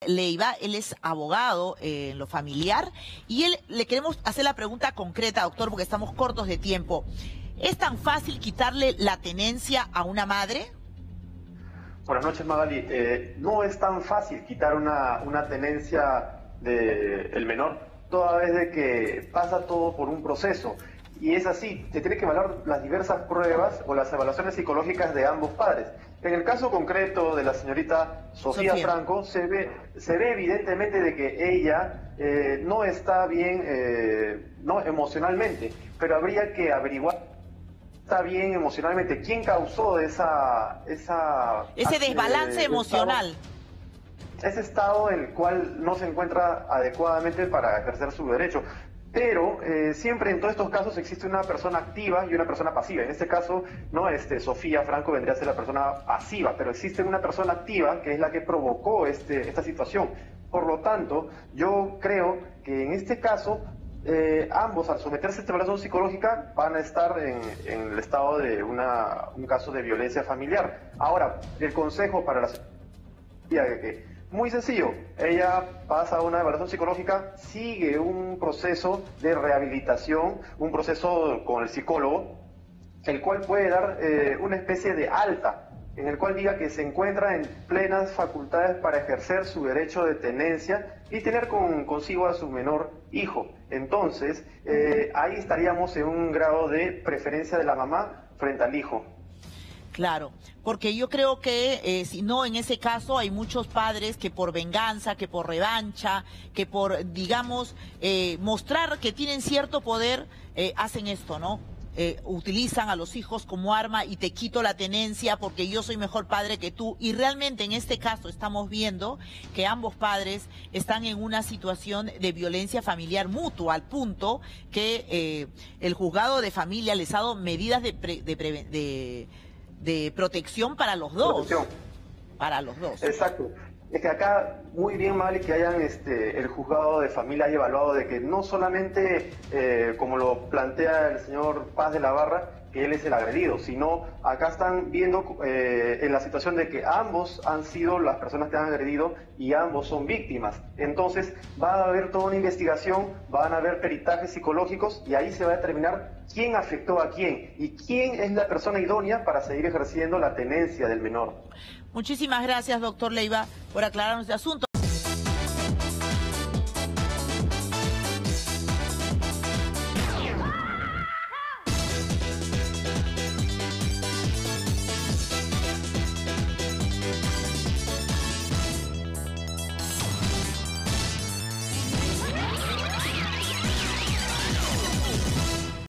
Leiva, él es abogado en lo familiar y le queremos hacer la pregunta concreta, doctor, porque estamos cortos de tiempo. ¿Es tan fácil quitarle la tenencia a una madre? Buenas noches, Magali. No es tan fácil quitar una tenencia del menor, toda vez de que pasa todo por un proceso. Y es así, te tiene que evaluar las diversas pruebas o las evaluaciones psicológicas de ambos padres. En el caso concreto de la señorita Sofía Franco, se ve evidentemente de que ella no está bien no emocionalmente, pero habría que averiguar está bien emocionalmente. ¿Quién causó ese desbalance emocional? Ese estado en el cual no se encuentra adecuadamente para ejercer su derecho. Pero siempre en todos estos casos existe una persona activa y una persona pasiva. En este caso, no, Sofía Franco vendría a ser la persona pasiva, pero existe una persona activa que es la que provocó esta situación. Por lo tanto, yo creo que en este caso ambos, al someterse a esta evaluación psicológica, van a estar en el estado de un caso de violencia familiar. Ahora, el consejo para la que muy sencillo, ella pasa una evaluación psicológica, sigue un proceso de rehabilitación, un proceso con el psicólogo, el cual puede dar una especie de alta, en el cual diga que se encuentra en plenas facultades para ejercer su derecho de tenencia y tener consigo a su menor hijo. Entonces, ahí estaríamos en un grado de preferencia de la mamá frente al hijo. Claro, porque yo creo que si no, en ese caso hay muchos padres que por venganza, que por revancha, que por, digamos, mostrar que tienen cierto poder, hacen esto, ¿no? Utilizan a los hijos como arma y te quito la tenencia porque yo soy mejor padre que tú. Y realmente en este caso estamos viendo que ambos padres están en una situación de violencia familiar mutua, al punto que el juzgado de familia les ha dado medidas de protección para los dos. Para los dos. Exacto. Es que acá, muy bien, Mali, que hayan el juzgado de familia haya evaluado de que no solamente, como lo plantea el señor Paz de la Barra, que él es el agredido, sino acá están viendo en la situación de que ambos han sido las personas que han agredido y ambos son víctimas. Entonces va a haber toda una investigación, van a haber peritajes psicológicos y ahí se va a determinar quién afectó a quién y quién es la persona idónea para seguir ejerciendo la tenencia del menor. Muchísimas gracias, doctor Leiva, por aclararnos este asunto.